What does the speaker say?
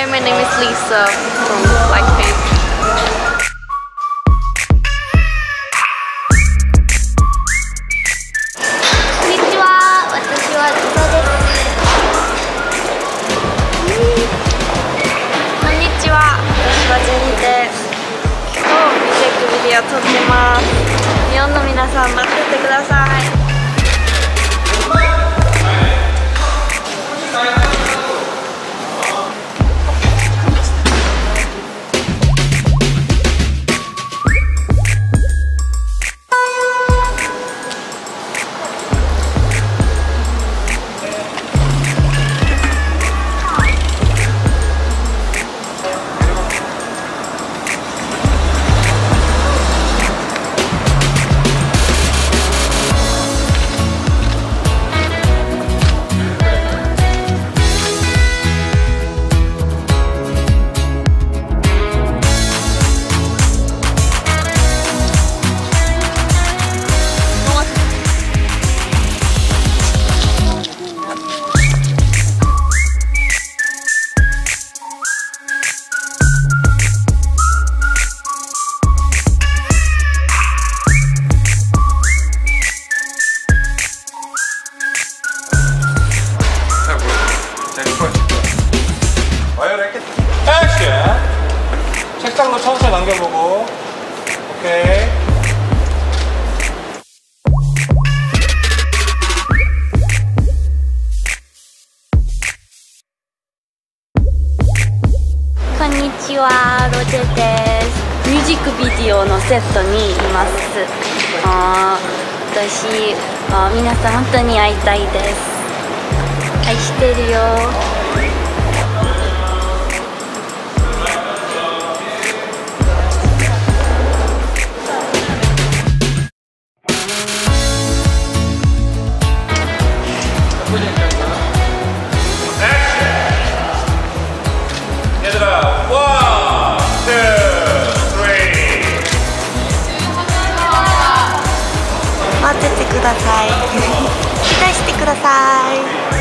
Hi, my name is Lisa from Blackpink. こんにちは、私はリサです。こんにちは、私はジェニです。今日ミュージックビデオ撮ってます。日本の皆さん待っててください。 책상도 천천히 남겨보고. 오케이. konnichiwa, ロジェです。ミュージックビデオのセットにいます。私、皆さん本当に会いたいです。愛してるよ。 얘들아, 1, 2, 3. 待っててください。期待してください。